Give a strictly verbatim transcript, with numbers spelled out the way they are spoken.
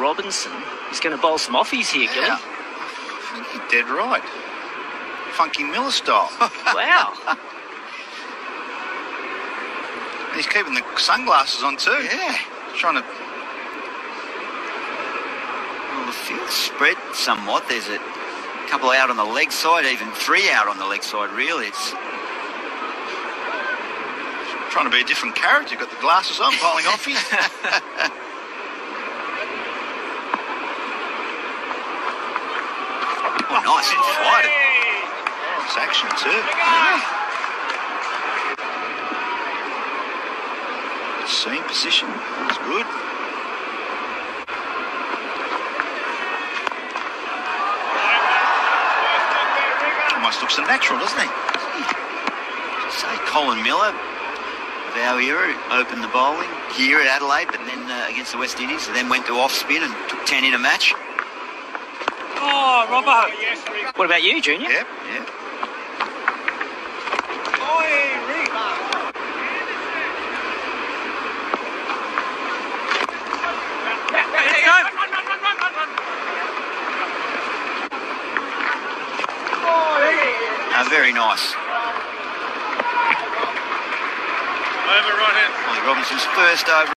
Robinson is going to bowl some offies here, Gilly. Yeah. I think you're dead right. Funky Miller style. Wow. He's keeping the sunglasses on too. Yeah. Trying to... Well, the field's spread somewhat. There's a couple out on the leg side, even three out on the leg side, really. It's... Trying to be a different character. Got the glasses on, bowling offies. Oh, nice and fighting. Oh, it's action too. Yeah. Seam position. That's good. Almost looks so natural, doesn't he? Say, Colin Miller of our era opened the bowling here at Adelaide, but then uh, against the West Indies, and then went to off spin and took ten in a match. Oh, Robbo. What about you, Junior? Yep, yep. Uh, very nice. Over right hand. Ollie Robinson's first over.